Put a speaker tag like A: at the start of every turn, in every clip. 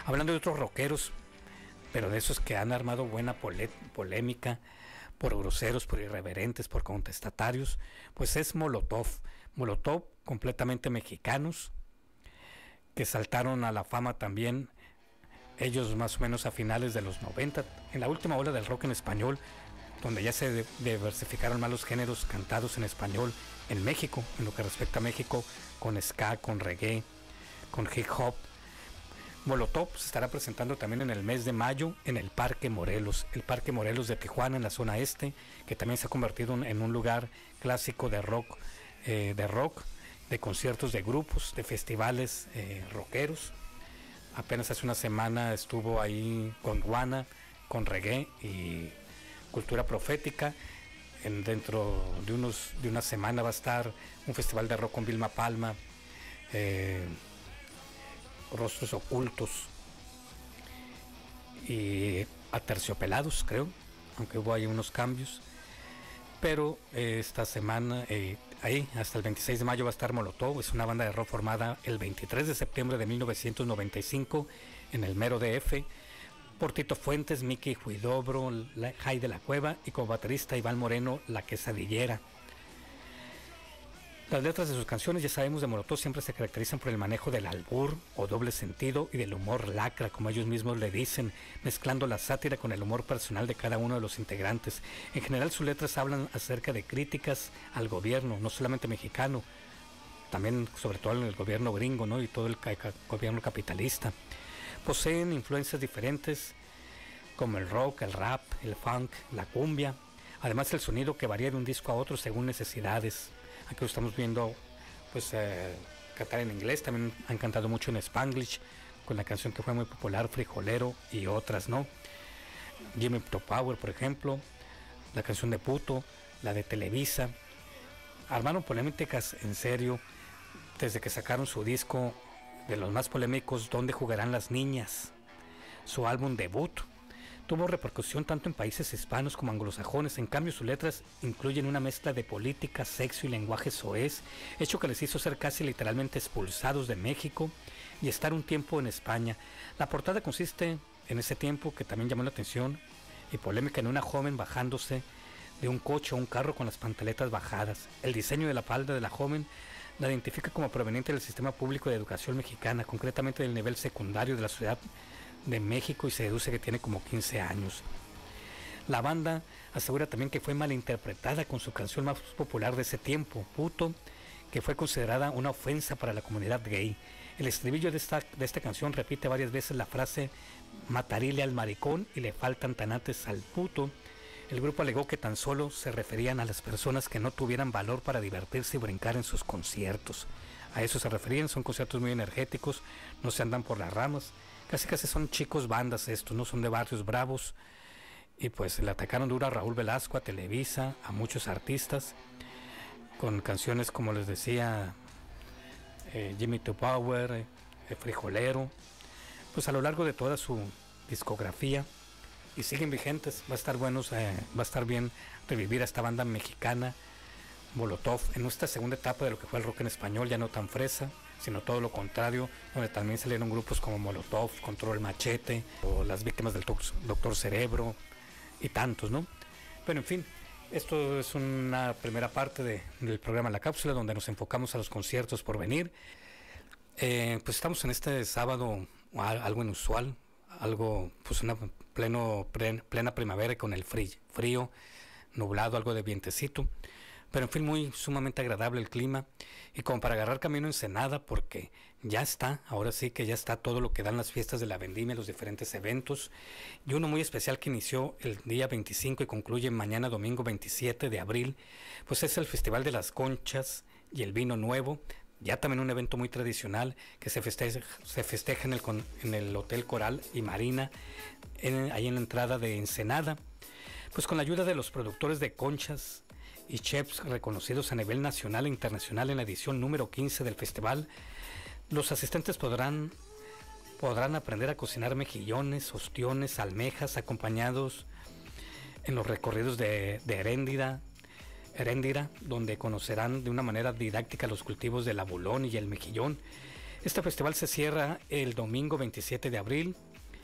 A: Hablando de otros rockeros, pero de esos que han armado buena polémica por groseros, por irreverentes, por contestatarios, pues es Molotov. Molotov, completamente mexicanos, que saltaron a la fama también, ellos más o menos a finales de los 90, en la última ola del rock en español, donde ya se diversificaron más los géneros cantados en español en México, en lo que respecta a México, con ska, con reggae, con hip hop. Molotov se estará presentando también en el mes de mayo en el Parque Morelos de Tijuana, en la zona este, que también se ha convertido en un lugar clásico de rock, de conciertos de grupos, de festivales rockeros. Apenas hace una semana estuvo ahí con Guana, con reggae y cultura profética. Dentro de una semana va a estar un festival de rock con Vilma Palma, Rostros Ocultos y Aterciopelados, creo, aunque hubo ahí unos cambios. Pero esta semana, ahí hasta el 26 de mayo va a estar Molotov. Es una banda de rock formada el 23 de septiembre de 1995 en el mero DF, por Tito Fuentes, Miki Huidobro, Jai de la Cueva y como baterista Iván Moreno, La Quesadillera. Las letras de sus canciones, ya sabemos, de Molotov siempre se caracterizan por el manejo del albur o doble sentido y del humor lacra, como ellos mismos le dicen, mezclando la sátira con el humor personal de cada uno de los integrantes. En general sus letras hablan acerca de críticas al gobierno, no solamente mexicano, también sobre todo en el gobierno gringo, ¿no? Y todo el gobierno capitalista. Poseen influencias diferentes como el rock, el rap, el funk, la cumbia, además el sonido que varía de un disco a otro según necesidades. Aquí lo estamos viendo, pues, cantar en inglés. También han cantado mucho en Spanglish, con la canción que fue muy popular, Frijolero, y otras, ¿no? Jimmy Power, por ejemplo, la canción de Puto, la de Televisa. Armaron polémicas en serio desde que sacaron su disco, de los más polémicos, ¿Dónde jugarán las niñas?, su álbum debut. Tuvo repercusión tanto en países hispanos como anglosajones. En cambio, sus letras incluyen una mezcla de política, sexo y lenguaje soez, hecho que les hizo ser casi literalmente expulsados de México y estar un tiempo en España. La portada consiste, en ese tiempo, que también llamó la atención y polémica, en una joven bajándose de un coche o un carro con las pantaletas bajadas. El diseño de la falda de la joven la identifica como proveniente del sistema público de educación mexicana, concretamente del nivel secundario de la Ciudad de México, y se deduce que tiene como 15 años. La banda asegura también que fue malinterpretada con su canción más popular de ese tiempo, Puto, que fue considerada una ofensa para la comunidad gay. El estribillo de esta canción repite varias veces la frase "matarile al maricón y le faltan tanates al puto". El grupo alegó que tan solo se referían a las personas que no tuvieran valor para divertirse y brincar en sus conciertos. A eso se referían, son conciertos muy energéticos, no se andan por las ramas. Casi son chicos bandas estos, no son de barrios bravos. Y pues le atacaron duro a Raúl Velasco, a Televisa, a muchos artistas, con canciones como les decía, Jimmy Power, Frijolero, pues a lo largo de toda su discografía. Y siguen vigentes. Va a estar bien revivir a esta banda mexicana, Molotov, en esta segunda etapa de lo que fue el rock en español, ya no tan fresa, sino todo lo contrario, donde también salieron grupos como Molotov, Control Machete, o Las Víctimas del Doctor Cerebro, y tantos, ¿no? Pero en fin, esto es una primera parte del programa La Cápsula, donde nos enfocamos a los conciertos por venir. Pues estamos en este sábado, algo inusual, algo, pues una plena primavera, con el frío, nublado, algo de vientecito, pero en fin, sumamente agradable el clima, y como para agarrar camino a Ensenada, porque ahora sí que ya está todo lo que dan las fiestas de la vendimia, los diferentes eventos, y uno muy especial que inició el día 25 y concluye mañana domingo 27 de abril, pues es el Festival de las Conchas y el Vino Nuevo. Ya también un evento muy tradicional que se festeja en el Hotel Coral y Marina, ahí en la entrada de Ensenada, pues con la ayuda de los productores de conchas y chefs reconocidos a nivel nacional e internacional. En la edición número 15 del festival, los asistentes podrán aprender a cocinar mejillones, ostiones, almejas, acompañados en los recorridos de Heréndira, donde conocerán de una manera didáctica los cultivos del abulón y el mejillón. Este festival se cierra el domingo 27 de abril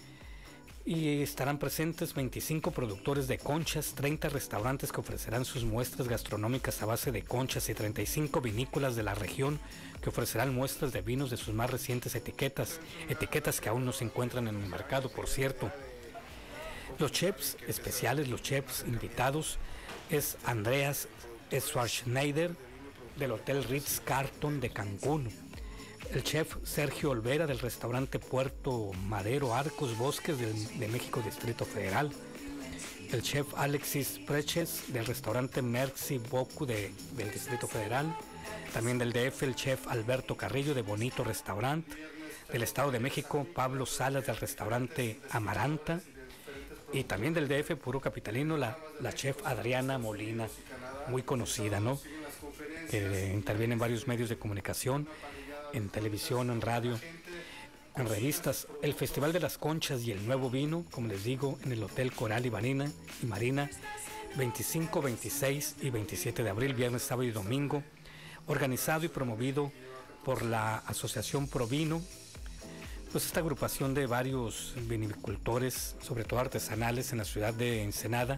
A: y estarán presentes 25 productores de conchas, 30 restaurantes que ofrecerán sus muestras gastronómicas a base de conchas y 35 vinícolas de la región que ofrecerán muestras de vinos de sus más recientes etiquetas que aún no se encuentran en el mercado, por cierto. Los chefs especiales, los chefs invitados es Andreas Schwarzenegger del Hotel Ritz-Carlton de Cancún, el chef Sergio Olvera del restaurante Puerto Madero Arcos Bosques de México Distrito Federal, el chef Alexis Preches del restaurante Merci Boku del Distrito Federal, también del DF el chef Alberto Carrillo de Bonito Restaurant, del Estado de México Pablo Salas del restaurante Amaranta, y también del DF puro capitalino la chef Adriana Molina, muy conocida, ¿no? Que interviene en varios medios de comunicación, en televisión, en radio, en revistas. El Festival de las Conchas y el Nuevo Vino, como les digo, en el Hotel Coral y Marina, 25, 26 y 27 de abril, viernes, sábado y domingo, organizado y promovido por la Asociación Provino, pues esta agrupación de varios vinicultores, sobre todo artesanales en la ciudad de Ensenada,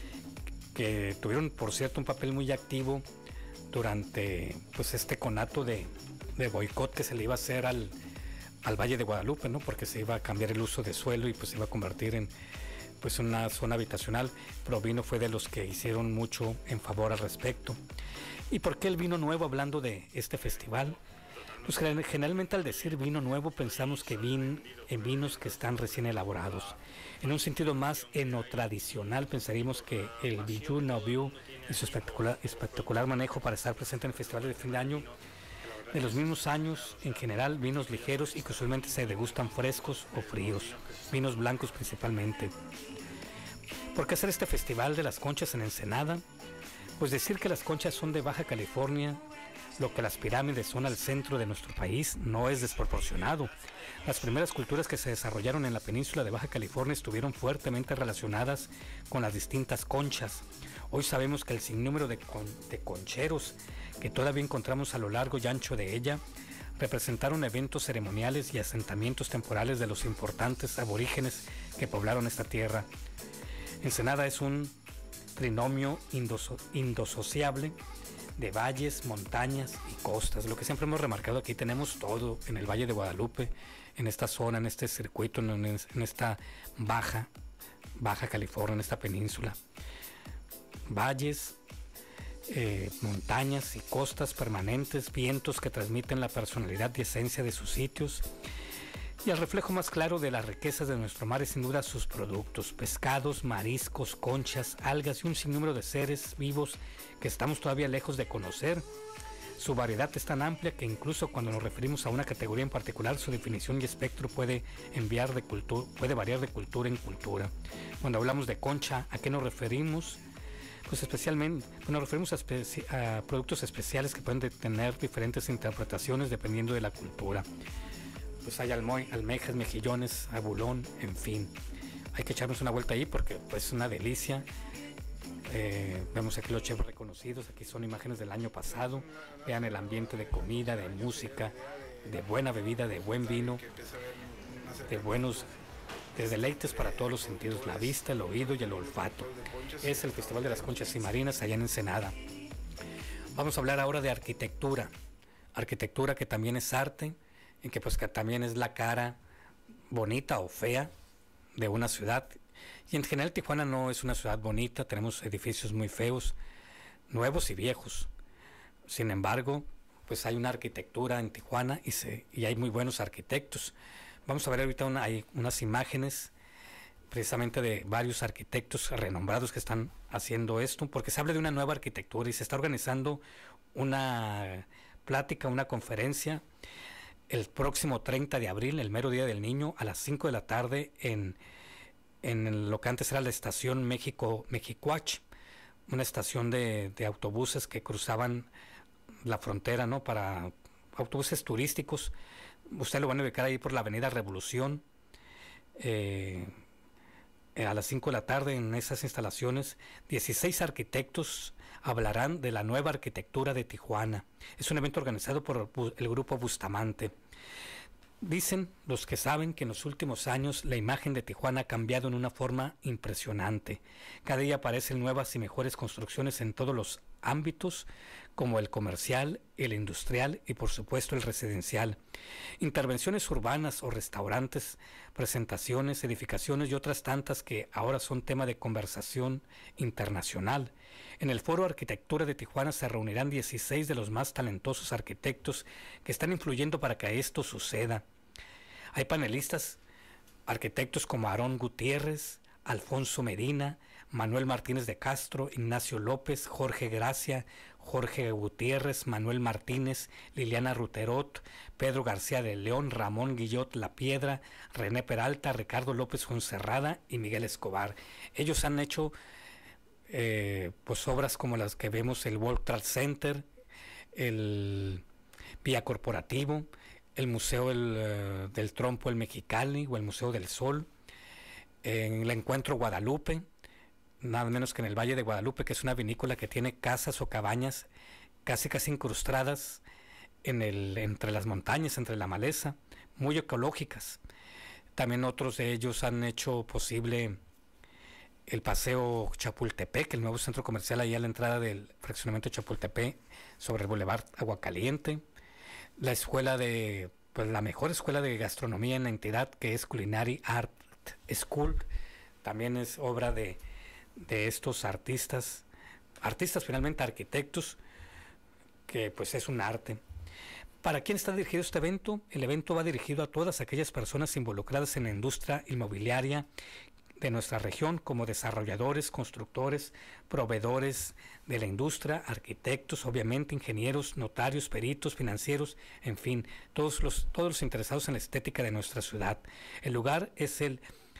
A: que tuvieron, por cierto, un papel muy activo durante pues este conato de boicot que se le iba a hacer al Valle de Guadalupe, ¿no? Porque se iba a cambiar el uso de suelo y pues se iba a convertir en pues una zona habitacional. Provino fue de los que hicieron mucho en favor al respecto. ¿Y por qué el vino nuevo, hablando de este festival? Pues generalmente al decir vino nuevo pensamos que en vinos que están recién elaborados. En un sentido más enotradicional pensaríamos que el Vieux Nouveau y su espectacular manejo para estar presente en el festival de fin de año, de los mismos años, en general vinos ligeros y que usualmente se degustan frescos o fríos, vinos blancos principalmente. ¿Por qué hacer este festival de las conchas en Ensenada? Pues decir que las conchas son de Baja California, lo que las pirámides son al centro de nuestro país, no es desproporcionado. Las primeras culturas que se desarrollaron en la península de Baja California estuvieron fuertemente relacionadas con las distintas conchas. Hoy sabemos que el sinnúmero de concheros que todavía encontramos a lo largo y ancho de ella representaron eventos ceremoniales y asentamientos temporales de los importantes aborígenes que poblaron esta tierra. Ensenada es un trinomio indosociable de valles, montañas y costas. Lo que siempre hemos remarcado, aquí tenemos todo en el Valle de Guadalupe, en esta zona, en este circuito, en esta Baja California, en esta península. Valles, montañas y costas permanentes, vientos que transmiten la personalidad y esencia de sus sitios. Y el reflejo más claro de las riquezas de nuestro mar es sin duda sus productos: pescados, mariscos, conchas, algas y un sinnúmero de seres vivos que estamos todavía lejos de conocer. Su variedad es tan amplia que incluso cuando nos referimos a una categoría en particular, su definición y espectro puede variar de cultura en cultura. Cuando hablamos de concha, ¿a qué nos referimos? Pues especialmente nos referimos a productos especiales que pueden tener diferentes interpretaciones dependiendo de la cultura. Pues hay almejas, mejillones, abulón, en fin. Hay que echarnos una vuelta ahí porque pues es una delicia. Vemos aquí los chefs reconocidos, aquí son imágenes del año pasado. Vean el ambiente de comida, de música, de buena bebida, de buen vino, de deleites para todos los sentidos, la vista, el oído y el olfato. Es el Festival de las Conchas y Marinas allá en Ensenada. Vamos a hablar ahora de arquitectura que también es arte, y que pues que también es la cara bonita o fea de una ciudad. Y en general Tijuana no es una ciudad bonita, tenemos edificios muy feos, nuevos y viejos. Sin embargo, pues hay una arquitectura en Tijuana y hay muy buenos arquitectos. Vamos a ver ahorita hay unas imágenes precisamente de varios arquitectos renombrados que están haciendo esto, porque se habla de una nueva arquitectura y se está organizando una plática, una conferencia el próximo 30 de abril, el mero día del niño, a las 5 de la tarde en lo que antes era la estación Mexicuach, una estación de autobuses que cruzaban la frontera, ¿no? Para autobuses turísticos. Usted lo van a ubicar ahí por la avenida Revolución. A las 5 de la tarde en esas instalaciones, 16 arquitectos hablarán de la nueva arquitectura de Tijuana. Es un evento organizado por el grupo Bustamante. Dicen los que saben que en los últimos años la imagen de Tijuana ha cambiado en una forma impresionante. Cada día aparecen nuevas y mejores construcciones en todos los ámbitos, como el comercial, el industrial y por supuesto el residencial. Intervenciones urbanas o restaurantes, presentaciones, edificaciones y otras tantas que ahora son tema de conversación internacional. En el Foro Arquitectura de Tijuana se reunirán 16 de los más talentosos arquitectos que están influyendo para que esto suceda. Hay panelistas, arquitectos como Aarón Gutiérrez, Alfonso Medina, Manuel Martínez de Castro, Ignacio López, Jorge Gracia, Jorge Gutiérrez, Manuel Martínez, Liliana Ruterot, Pedro García de León, Ramón Guillot La Piedra, René Peralta, Ricardo López Fonserrada y Miguel Escobar. Ellos han hecho pues obras como las que vemos, el World Trade Center, el Vía Corporativo, el Museo del Trompo, el Mexicali, o el Museo del Sol, en el Encuentro Guadalupe, nada menos que en el Valle de Guadalupe, que es una vinícola que tiene casas o cabañas casi incrustadas entre las montañas, entre la maleza, muy ecológicas. También otros de ellos han hecho posible el Paseo Chapultepec, el nuevo centro comercial ahí a la entrada del fraccionamiento Chapultepec, sobre el Boulevard Aguacaliente. La escuela pues la mejor escuela de gastronomía en la entidad, que es Culinary Art School, también es obra de estos artistas finalmente arquitectos, que pues es un arte. ¿Para quién está dirigido este evento? El evento va dirigido a todas aquellas personas involucradas en la industria inmobiliaria de nuestra región, como desarrolladores, constructores, proveedores de la industria, arquitectos, obviamente ingenieros, notarios, peritos, financieros, en fin, todos los interesados en la estética de nuestra ciudad. El lugar es el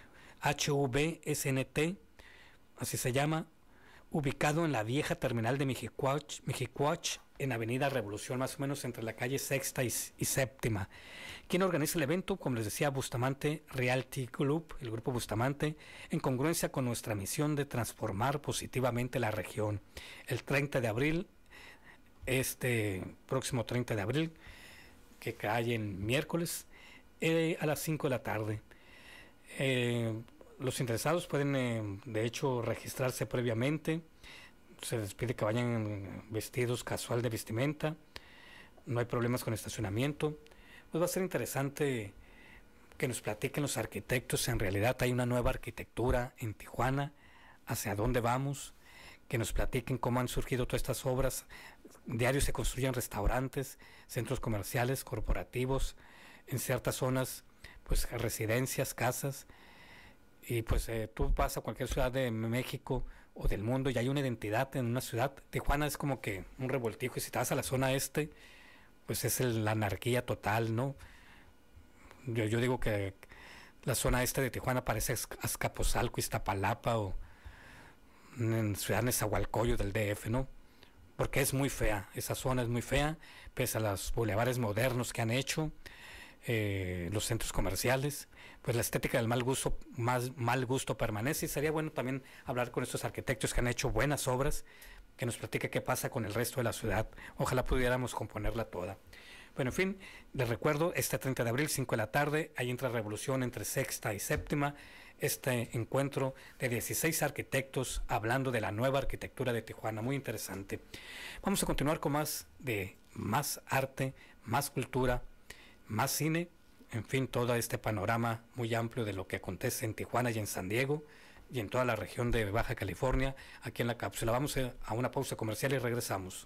A: HVSNT, así se llama, ubicado en la vieja terminal de Mexicuach, en Avenida Revolución, más o menos entre la calle Sexta y Séptima. ¿Quién organiza el evento? Como les decía, Bustamante Realty Group, el grupo Bustamante, en congruencia con nuestra misión de transformar positivamente la región. El 30 de abril, próximo 30 de abril, que cae en miércoles, a las 5 de la tarde. Los interesados pueden, de hecho, registrarse previamente. Se les pide que vayan vestidos casual de vestimenta. No hay problemas con estacionamiento. Pues va a ser interesante que nos platiquen los arquitectos. En realidad hay una nueva arquitectura en Tijuana. ¿Hacia dónde vamos? Que nos platiquen cómo han surgido todas estas obras. Diario se construyen restaurantes, centros comerciales, corporativos, en ciertas zonas, pues residencias, casas. Y pues tú vas a cualquier ciudad de México o del mundo y hay una identidad en una ciudad. Tijuana es como que un revoltijo, y si te vas a la zona pues es la anarquía total, ¿no? Yo digo que la zona de Tijuana parece Azcapotzalco, Iztapalapa o en Ciudad Nezahualcóyotl del DF, ¿no? Porque es muy fea, esa zona es muy fea, pese a los bulevares modernos que han hecho, los centros comerciales, pues la estética del mal gusto permanece. Y sería bueno también hablar con estos arquitectos que han hecho buenas obras, que nos platique qué pasa con el resto de la ciudad. Ojalá pudiéramos componerla toda. Bueno, en fin, les recuerdo, 30 de abril, 5 de la tarde, ahí entra Revolución entre Sexta y Séptima, encuentro de 16 arquitectos hablando de la nueva arquitectura de Tijuana, muy interesante. Vamos a continuar con más arte, más cultura, más cine, en fin, todo este panorama muy amplio de lo que acontece en Tijuana y en San Diego y en toda la región de Baja California, aquí en la cápsula. Vamos a una pausa comercial y regresamos.